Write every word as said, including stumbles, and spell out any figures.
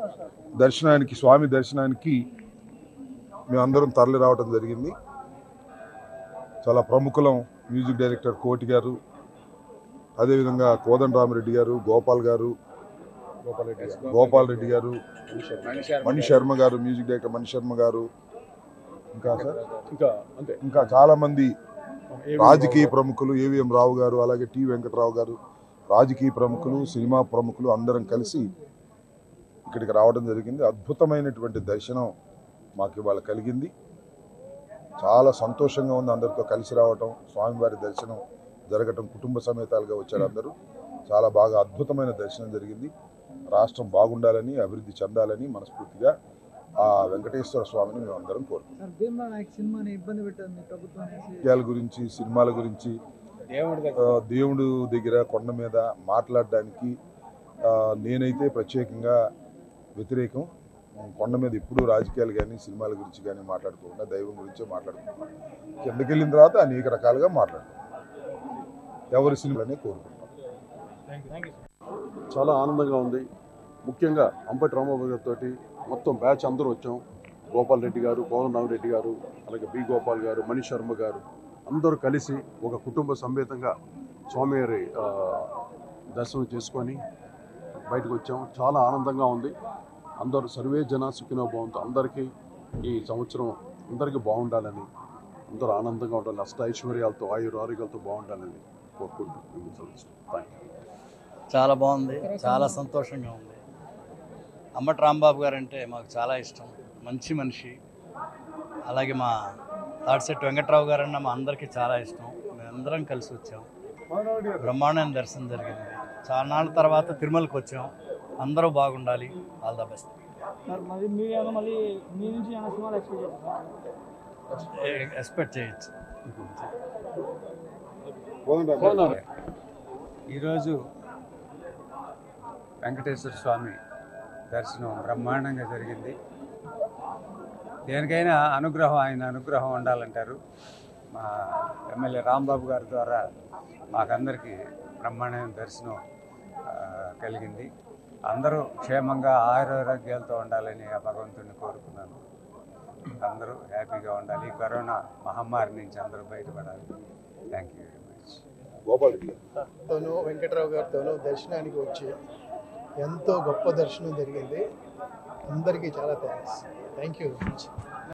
దర్శనానికి స్వామి దర్శనానికి మేమందరం తరలి రావడం జరిగింది. చాలా ప్రముఖులం. మ్యూజిక్ డైరెక్టర్ కోటి గారు, అదేవిధంగా కోదండరామిరెడ్డి గారు, గోపాల్ గారు, గోపాల్ రెడ్డి గారు, మణి శర్మ గారు, మ్యూజిక్ డైరెక్టర్ మణి శర్మ గారు, ఇంకా సార్ ఇంకా అంటే ఇంకా చాలామంది రాజకీయ ప్రముఖులు, ఏవిఎం రావు గారు, అలాగే టి వెంకటరావు గారు, రాజకీయ ప్రముఖులు, సినిమా ప్రముఖులు అందరం కలిసి ఇక్కడికి రావడం జరిగింది. అద్భుతమైనటువంటి దర్శనం మాకు ఇవాళ కలిగింది. చాలా సంతోషంగా ఉంది అందరితో కలిసి రావటం, స్వామివారి దర్శనం జరగటం. కుటుంబ సమేతాలుగా వచ్చారు అందరూ. చాలా బాగా అద్భుతమైన దర్శనం జరిగింది. రాష్ట్రం బాగుండాలని, అభివృద్ధి చెందాలని మనస్ఫూర్తిగా ఆ వెంకటేశ్వర స్వామిని మేము అందరం కోరుకుంటున్నాం. విషయాల గురించి, సినిమాల గురించి, దేవుడు దగ్గర కొండ మీద మాట్లాడడానికి నేనైతే ప్రత్యేకంగా వ్యతిరేకం. కొండ మీద ఎప్పుడూ రాజకీయాలు కానీ సినిమాల గురించి కానీ మాట్లాడుకోకుండా దైవం గురించే మాట్లాడుకుంటున్నాం. కిందకి వెళ్ళిన తర్వాత అనేక రకాలుగా మాట్లాడుకుంటాం. ఎవరి సినిమాలనే కోరుకుంటాం. చాలా ఆనందంగా ఉంది. ముఖ్యంగా అంబటి రాంబాబు గారితో మొత్తం బ్యాచ్ అందరూ వచ్చాం. గోపాల్ రెడ్డి గారు, కోదండరామిరెడ్డి గారు, అలాగే బి గోపాల్ గారు, మణి శర్మ గారు అందరూ కలిసి ఒక కుటుంబ సమేతంగా స్వామివారి దర్శనం చేసుకొని బయటకు వచ్చాం. చాలా ఆనందంగా ఉంది. అందరూ సర్వే జన సుఖినో భవంతు. అందరికీ ఈ సంవత్సరం అందరికీ బాగుండాలని, అందరూ ఆనందంగా ఉండాలి, అష్ట ఐశ్వర్యాలతో ఆయుర ఆరోగ్యాలతో బాగుండాలని కోరుకుంటున్నాం. చాలా బాగుంది, చాలా సంతోషంగా ఉంది. అంబటి రాంబాబు గారు అంటే మాకు చాలా ఇష్టం. మంచి మనిషి. అలాగే మా తాడిశెట్టి వెంకట్రావు గారు అన్న మా అందరికీ చాలా ఇష్టం. మేమందరం కలిసి వచ్చాం. బ్రహ్మాండమైన దర్శనం జరిగింది. చాలా నాళ్ళ తర్వాత తిరుమలకి వచ్చాం. అందరూ బాగుండాలి. All the best. ఎక్స్పెక్ట్ చేయొచ్చు. ఈరోజు వెంకటేశ్వర స్వామి దర్శనం బ్రహ్మాండంగా జరిగింది. దేనికైనా అనుగ్రహం, ఆయన అనుగ్రహం ఉండాలంటారు. మా ఎమ్మెల్యే రాంబాబు గారి ద్వారా మాకందరికీ బ్రహ్మాండమైన దర్శనం కలిగింది. అందరూ క్షేమంగా ఆరోగ్యాలతో ఉండాలని ఆ భగవంతుడిని కోరుకున్నాను. అందరూ హ్యాపీగా ఉండాలి. కరోనా మహమ్మారి నుంచి అందరూ బయటపడాలి. Thank you very much. Gopal Reddy గారితోనూ వెంకటరావు గారితోనూ దర్శనానికి వచ్చి ఎంతో గొప్ప దర్శనం జరిగింది. అందరికీ చాలా thanks. Thank you very much.